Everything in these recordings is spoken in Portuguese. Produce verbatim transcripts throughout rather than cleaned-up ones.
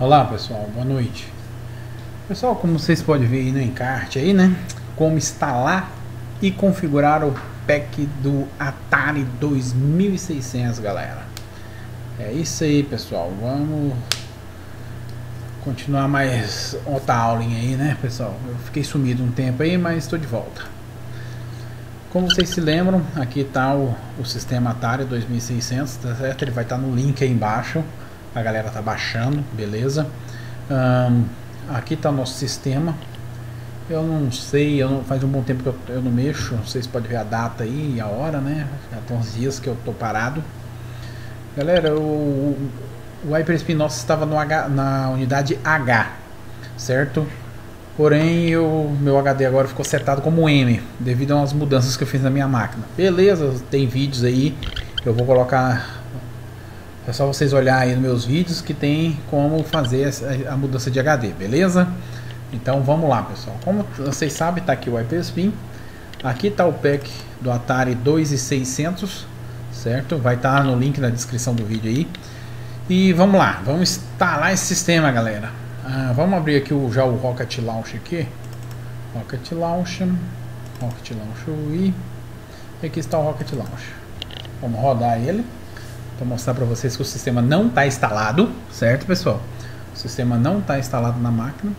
Olá pessoal, boa noite. Pessoal, como vocês podem ver aí no encarte aí, né? Como instalar e configurar o pack do Atari dois mil e seiscentos, galera. É isso aí, pessoal. Vamos continuar mais outra aulinha aí, né, pessoal? Eu fiquei sumido um tempo aí, mas estou de volta. Como vocês se lembram, aqui está o, o sistema Atari dois mil e seiscentos, tá certo? Ele vai estar tá no link aí embaixo. A galera tá baixando, beleza? Um, aqui tá o nosso sistema. Eu não sei, eu não, faz um bom tempo que eu, eu não mexo. Vocês podem ver a data aí e a hora, né? Já tem uns dias que eu tô parado. Galera, o, o HyperSpin nosso estava no H, na unidade H, certo? Porém, o meu H D agora ficou setado como M, devido a umas mudanças que eu fiz na minha máquina. Beleza, tem vídeos aí que eu vou colocar. É só vocês olharem aí nos meus vídeos que tem como fazer a mudança de H D, beleza? Então vamos lá, pessoal. Como vocês sabem, tá aqui o HyperSpin. Aqui tá o pack do Atari dois mil e seiscentos, certo? Vai estar tá no link na descrição do vídeo aí. E vamos lá, vamos instalar esse sistema, galera. Ah, vamos abrir aqui o, já o Rocket Launch aqui. Rocket Launch, Rocket Launch e aqui está o Rocket Launch. Vamos rodar ele. Vou mostrar para vocês que o sistema não está instalado, certo, pessoal? O sistema não está instalado na máquina.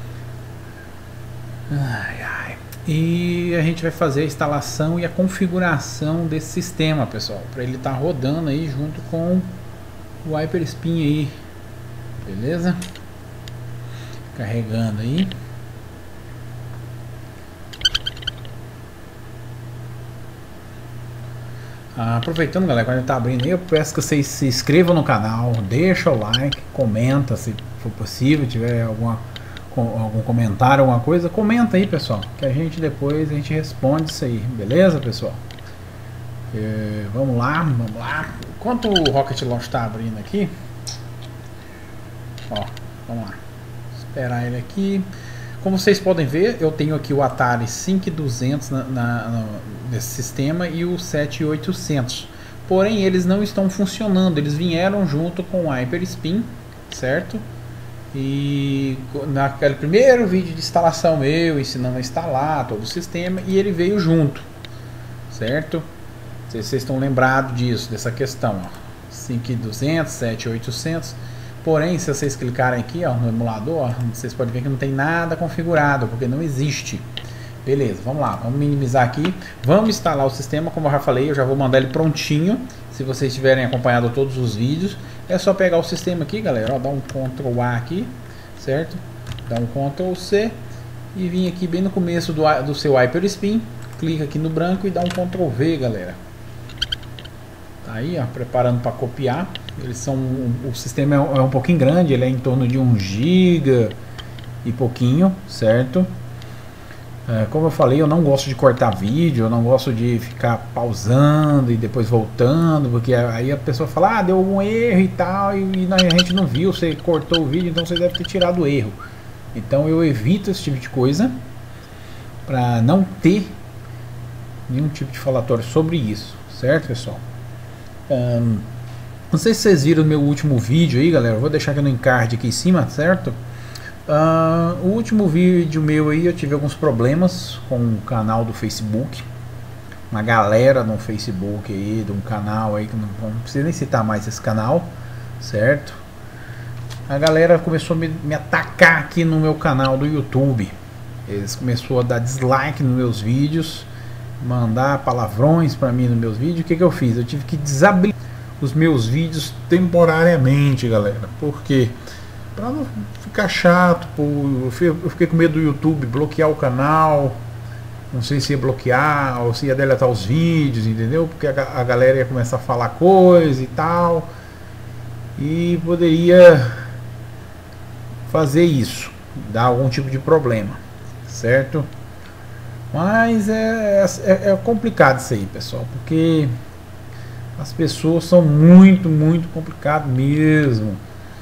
Ai, ai. E a gente vai fazer a instalação e a configuração desse sistema, pessoal, para ele estar tá rodando aí junto com o HyperSpin aí, beleza? Carregando aí. Ah, aproveitando, galera, quando ele tá abrindo aí, eu peço que vocês se inscrevam no canal, deixa o like, comenta se for possível, tiver alguma, algum comentário, alguma coisa, comenta aí, pessoal, que a gente depois a gente responde isso aí, beleza, pessoal? É, vamos lá, vamos lá. Enquanto o Rocket Launch está abrindo aqui, ó, vamos lá, esperar ele aqui. Como vocês podem ver, eu tenho aqui o Atari cinco mil e duzentos na, na, na, nesse sistema e o sete mil e oitocentos. Porém, eles não estão funcionando. Eles vieram junto com o HyperSpin, certo? E naquele primeiro vídeo de instalação meu, ensinando a instalar todo o sistema, e ele veio junto, certo? Não sei se vocês estão lembrados disso, dessa questão, ó. cinco mil e duzentos, sete mil e oitocentos. Porém, se vocês clicarem aqui, ó, no emulador, ó, vocês podem ver que não tem nada configurado, porque não existe. Beleza, vamos lá, vamos minimizar aqui. Vamos instalar o sistema, como eu já falei, eu já vou mandar ele prontinho. Se vocês tiverem acompanhado todos os vídeos, é só pegar o sistema aqui, galera, ó, dar um control A aqui, certo? Dá um control C e vir aqui bem no começo do, do seu HyperSpin, clica aqui no branco e dá um control V, galera. Tá aí, ó, preparando para copiar. Eles são, o sistema é um, é um pouquinho grande, ele é em torno de um giga e pouquinho, certo? É, como eu falei, eu não gosto de cortar vídeo, eu não gosto de ficar pausando e depois voltando, porque aí a pessoa fala, ah, deu algum erro e tal, e, e a gente não viu, você cortou o vídeo, então você deve ter tirado o erro. Então eu evito esse tipo de coisa, para não ter nenhum tipo de falatório sobre isso, certo, pessoal? Um, Não sei se vocês viram o meu último vídeo aí, galera. Eu vou deixar aqui no encarte aqui em cima, certo? Uh, o último vídeo meu aí, eu tive alguns problemas com o canal do Facebook. Uma galera no Facebook aí, de um canal aí, que não, não precisa nem citar mais esse canal, certo? A galera começou a me, me atacar aqui no meu canal do YouTube. Eles começaram a dar dislike nos meus vídeos, mandar palavrões pra mim nos meus vídeos. O que que eu fiz? Eu tive que desabilitar os meus vídeos temporariamente, galera, porque para não ficar chato, pô, eu fiquei com medo do YouTube bloquear o canal, não sei se ia bloquear ou se ia deletar os vídeos, entendeu? Porque a, a galera ia começar a falar coisa e tal, e poderia fazer isso, dar algum tipo de problema, certo? Mas é, é, é complicado isso aí, pessoal, porque as pessoas são muito, muito complicadas mesmo.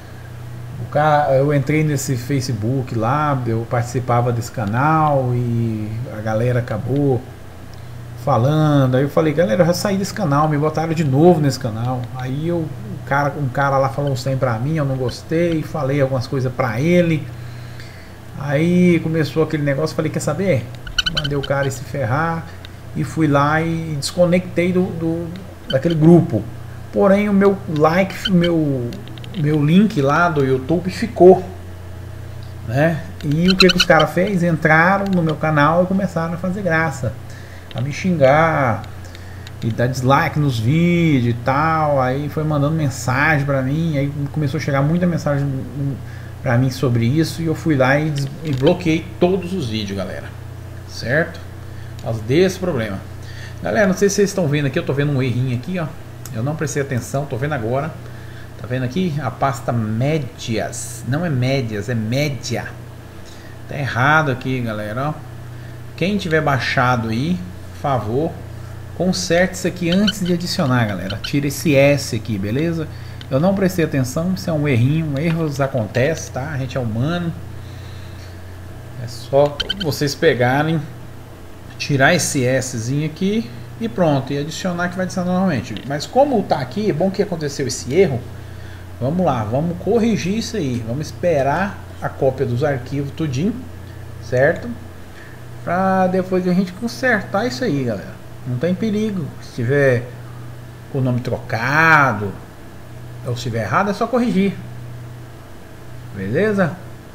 O cara, eu entrei nesse Facebook lá, eu participava desse canal e a galera acabou falando. Aí eu falei, galera, eu já saí desse canal, me botaram de novo nesse canal. Aí eu cara, um cara lá falou um trem pra mim, eu não gostei, falei algumas coisas pra ele. Aí começou aquele negócio, falei, quer saber? Mandei o cara se ferrar e fui lá e desconectei do, do daquele grupo. Porém o meu like, meu meu link lá do YouTube ficou, né? E o que que os caras fez? Entraram no meu canal e começaram a fazer graça, a me xingar e dar dislike nos vídeos e tal. Aí foi mandando mensagem pra mim, aí começou a chegar muita mensagem pra mim sobre isso, e eu fui lá e, e bloqueei todos os vídeos, galera, certo? Por causa desse problema. Galera, não sei se vocês estão vendo aqui, eu tô vendo um errinho aqui, ó. Eu não prestei atenção, tô vendo agora. Tá vendo aqui? A pasta médias. Não é médias, é média. Tá errado aqui, galera, ó. Quem tiver baixado aí, por favor, conserte isso aqui antes de adicionar, galera. Tira esse S aqui, beleza? Eu não prestei atenção, isso é um errinho, erros acontecem, tá? A gente é humano. É só vocês pegarem, tirar esse Szinho aqui e pronto, e adicionar que vai adicionar normalmente. Mas como tá aqui, é bom que aconteceu esse erro. Vamos lá, vamos corrigir isso aí. Vamos esperar a cópia dos arquivos tudinho, certo? Pra depois a gente consertar isso aí, galera. Não tem perigo. Se tiver o nome trocado ou se estiver errado, é só corrigir. Beleza?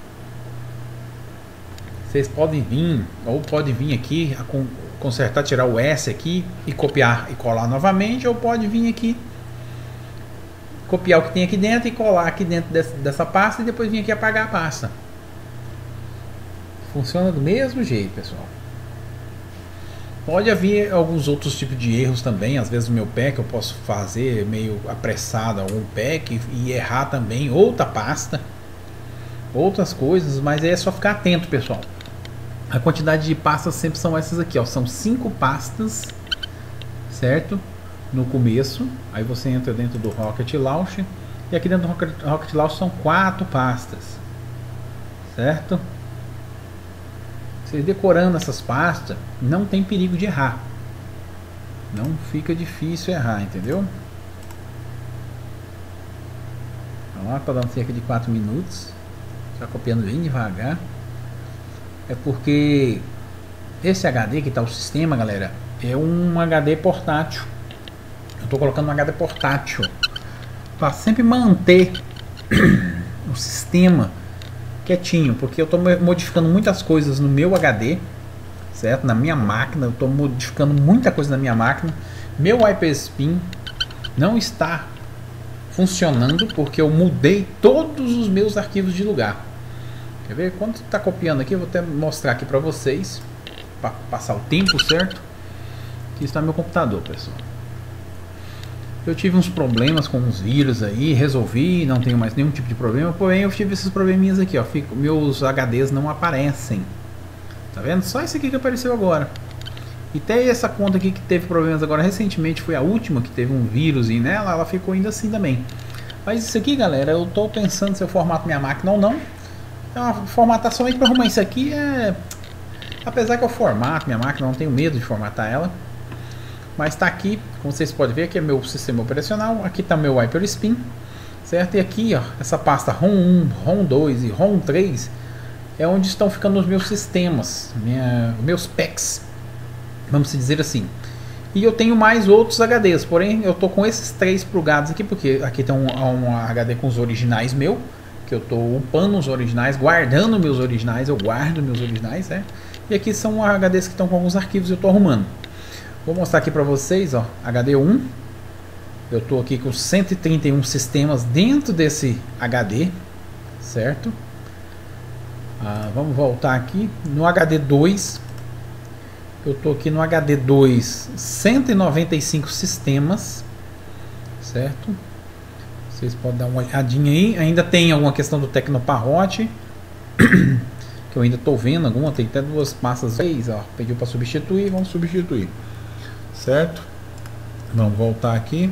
Vocês podem vir, ou podem vir aqui a consertar, tirar o S aqui e copiar e colar novamente, ou pode vir aqui copiar o que tem aqui dentro e colar aqui dentro dessa, dessa pasta e depois vir aqui apagar a pasta. Funciona do mesmo jeito, pessoal. Pode haver alguns outros tipos de erros também. Às vezes o meu pack eu posso fazer meio apressado algum pack e errar também outra pasta, outras coisas, mas é só ficar atento, pessoal. A quantidade de pastas sempre são essas aqui, ó. São cinco pastas, certo? No começo, aí você entra dentro do Rocket Launch e aqui dentro do Rocket, Rocket Launch são quatro pastas, certo? Vocês decorando essas pastas, não tem perigo de errar, não fica difícil errar, entendeu? Então, lá tá dando cerca de quatro minutos, está copiando bem devagar, é porque esse H D que está o sistema, galera, é um H D portátil. Eu estou colocando um H D portátil para sempre manter o sistema quietinho, porque eu estou modificando muitas coisas no meu H D, certo? Na minha máquina, eu estou modificando muita coisa na minha máquina. Meu Hyperspin não está funcionando porque eu mudei todos os meus arquivos de lugar. Quer ver? Quando está copiando aqui, eu vou até mostrar aqui para vocês, para passar o tempo, certo? Aqui está meu computador, pessoal. Eu tive uns problemas com uns vírus aí, resolvi, não tenho mais nenhum tipo de problema, porém eu tive esses probleminhas aqui, ó, fico, meus H Ds não aparecem, tá vendo? Só esse aqui que apareceu agora. E até essa conta aqui que teve problemas agora recentemente, foi a última que teve um vírus nela, ela ficou ainda assim também. Mas isso aqui, galera, eu tô pensando se eu formato minha máquina ou não. É uma formatação aí para arrumar isso aqui, é... apesar que eu formato minha máquina, não tenho medo de formatar ela. Mas está aqui, como vocês podem ver, aqui é meu sistema operacional, aqui está meu Hyperspin, certo? E aqui, ó, essa pasta ROM um, ROM dois e ROM três é onde estão ficando os meus sistemas, minha, meus packs, vamos dizer assim. E eu tenho mais outros H Ds, porém eu tô com esses três plugados aqui, porque aqui tem um, um H D com os originais meu, que eu tô upando os originais, guardando meus originais, eu guardo meus originais, né? E aqui são H Ds que estão com alguns arquivos e eu tô arrumando. Vou mostrar aqui para vocês, ó, H D um. Eu estou aqui com cento e trinta e um sistemas dentro desse H D, certo? Ah, vamos voltar aqui no H D dois. Eu estou aqui no H D dois, cento e noventa e cinco sistemas, certo? Vocês podem dar uma olhadinha aí. Ainda tem alguma questão do Tecnoparrot que eu ainda estou vendo alguma. Tem até duas pastas aí, ó, pediu para substituir, vamos substituir. Certo? Vamos voltar aqui.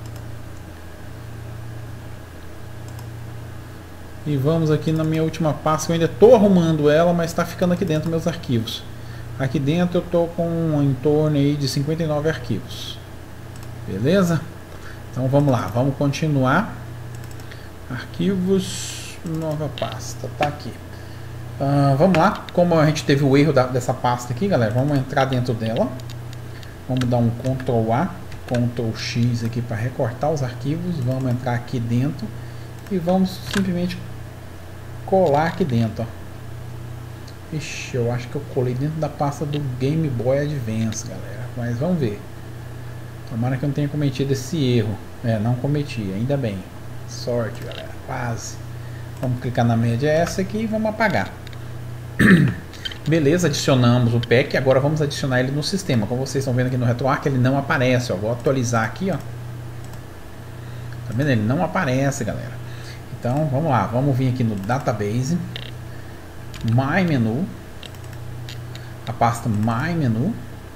E vamos aqui na minha última pasta, que eu ainda estou arrumando ela, mas está ficando aqui dentro meus arquivos. Aqui dentro eu estou com em torno aí de cinquenta e nove arquivos. Beleza? Então vamos lá, vamos continuar. Arquivos, nova pasta, tá aqui. Uh, vamos lá, como a gente teve o erro da, dessa pasta aqui, galera, vamos entrar dentro dela. Vamos dar um control A, control X aqui para recortar os arquivos. Vamos entrar aqui dentro e vamos simplesmente colar aqui dentro, ó. Ixi, eu acho que eu colei dentro da pasta do Game Boy Advance, galera. Mas vamos ver. Tomara que eu não tenha cometido esse erro. É, não cometi, ainda bem. Sorte, galera, quase. Vamos clicar na média essa aqui e vamos apagar. Beleza, adicionamos o pack. Agora vamos adicionar ele no sistema. Como vocês estão vendo aqui no RetroArch, ele não aparece, ó. Vou atualizar aqui, ó. Tá vendo? Ele não aparece, galera. Então, vamos lá. Vamos vir aqui no Database. My Menu. A pasta My Menu.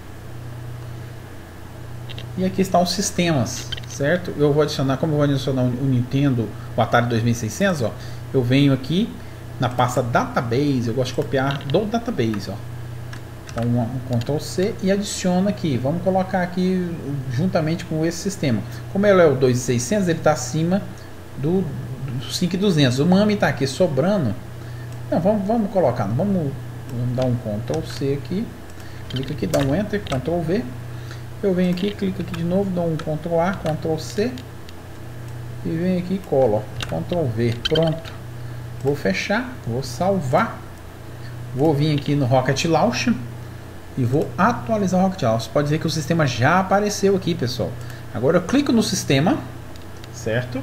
E aqui estão os sistemas, certo? Eu vou adicionar, como eu vou adicionar o Nintendo, o Atari dois mil e seiscentos, ó. Eu venho aqui na pasta Database, eu gosto de copiar do Database, ó. Então um, um control C e adiciono aqui. Vamos colocar aqui juntamente com esse sistema. Como ele é o dois mil e seiscentos, ele está acima do, do cinco mil e duzentos. O MAME está aqui sobrando. Não, vamos, vamos colocar, vamos, vamos dar um control C aqui. Clica aqui, dá um Enter, control V. Eu venho aqui, clico aqui de novo, dou um control A, control C. E venho aqui e colo, ó, control V. Pronto. Vou fechar, vou salvar, vou vir aqui no Rocket Launch e vou atualizar o Rocket Launch. Pode dizer que o sistema já apareceu aqui, pessoal. Agora eu clico no sistema, certo?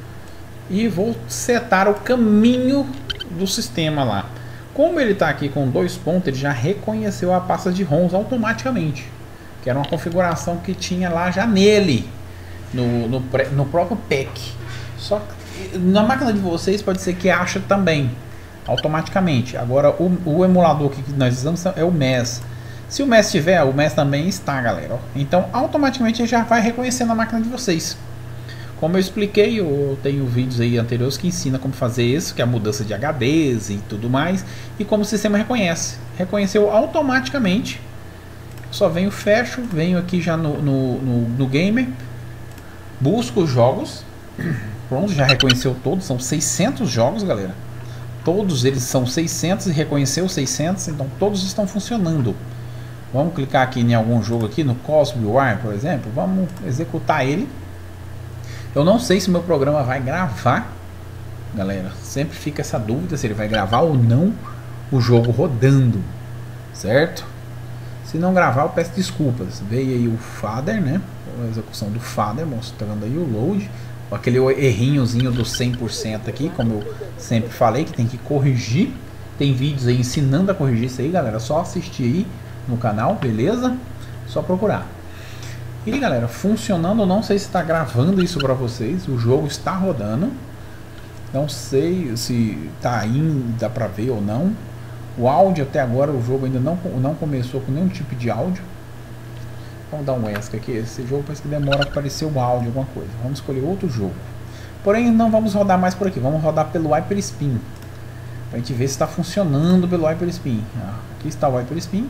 E vou setar o caminho do sistema lá. Como ele está aqui com dois pontos, ele já reconheceu a pasta de ROMs automaticamente, que era uma configuração que tinha lá já nele, no, no, no próprio pack. Só que na máquina de vocês pode ser que acha também automaticamente. Agora o, o emulador que nós usamos é o M E S. Se o M E S tiver, o M E S também está, galera. Então automaticamente ele já vai reconhecer na máquina de vocês. Como eu expliquei, eu tenho vídeos aí anteriores que ensina como fazer isso, que é a mudança de H Ds e tudo mais, e como o sistema reconhece. Reconheceu automaticamente. Só venho, fecho, venho aqui já no, no, no, no Gamer, busco os jogos. Pronto, já reconheceu todos, são seiscentos jogos, galera. Todos eles são seiscentos e reconheceu seiscentos, então todos estão funcionando. Vamos clicar aqui em algum jogo aqui, no Cosby War, por exemplo. Vamos executar ele. Eu não sei se o meu programa vai gravar, galera. Sempre fica essa dúvida se ele vai gravar ou não o jogo rodando, certo? Se não gravar, eu peço desculpas. Veio aí o Father, né? A execução do Father, mostrando aí o load. Aquele errinhozinho do cem por cento aqui, como eu sempre falei, que tem que corrigir. Tem vídeos aí ensinando a corrigir isso aí, galera. Só assistir aí no canal, beleza? Só procurar. E galera, funcionando, eu não sei se está gravando isso para vocês. O jogo está rodando. Não sei se está aí, dá para ver ou não. O áudio até agora, o jogo ainda não, não começou com nenhum tipo de áudio. Vamos dar um ESC aqui. Esse jogo parece que demora a aparecer o áudio, alguma coisa. Vamos escolher outro jogo. Porém, não vamos rodar mais por aqui. Vamos rodar pelo Hyperspin. Para a gente ver se está funcionando pelo Hyperspin. Ah, aqui está o Hyperspin.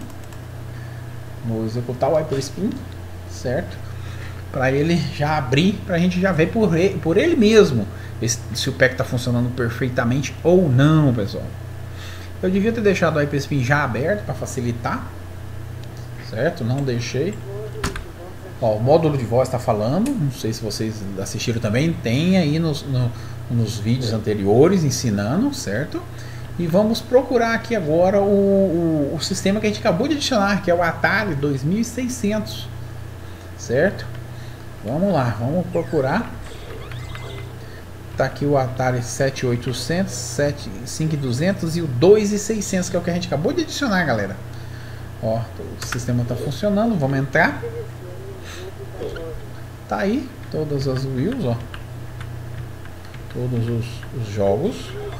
Vou executar o Hyperspin, certo? Para ele já abrir, para a gente já ver por ele, por ele mesmo esse, se o pack está funcionando perfeitamente ou não, pessoal. Eu devia ter deixado o Hyperspin já aberto para facilitar, certo? Não deixei. Ó, o módulo de voz está falando, não sei se vocês assistiram também, tem aí nos, no, nos vídeos anteriores ensinando, certo? E vamos procurar aqui agora o, o, o sistema que a gente acabou de adicionar, que é o Atari dois mil e seiscentos, certo? Vamos lá, vamos procurar. Tá aqui o Atari sete mil e oitocentos, cinco mil e duzentos e o dois mil e seiscentos, que é o que a gente acabou de adicionar, galera. Ó, o sistema está funcionando, vamos entrar. Tá aí, todas as wheels, ó. Todos os, os jogos.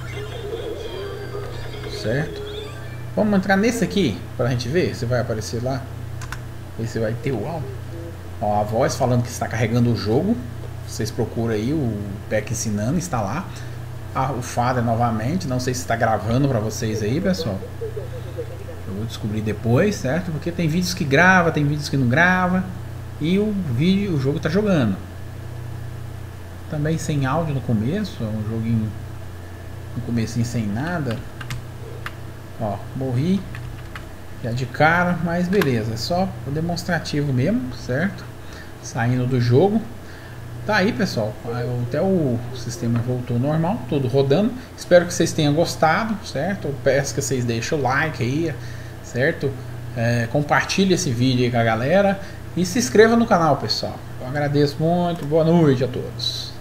Certo? Vamos entrar nesse aqui, pra gente ver se vai aparecer lá. Ver se vai ter o áudio. Ó, a voz falando que está carregando o jogo. Vocês procuram aí o pack ensinando, está lá. Ah, o Father novamente, não sei se está gravando para vocês aí, pessoal. Eu vou descobrir depois, certo? Porque tem vídeos que grava, tem vídeos que não grava. E o vídeo, o jogo está jogando. Também sem áudio no começo, um joguinho no comecinho sem nada. Ó, morri já de cara, mas beleza, é só o demonstrativo mesmo, certo? Saindo do jogo. Tá aí, pessoal, até o sistema voltou normal, tudo rodando. Espero que vocês tenham gostado, certo? Eu peço que vocês deixem o like aí, certo? É, compartilhe esse vídeo aí com a galera e se inscreva no canal, pessoal. Eu agradeço muito, boa noite a todos.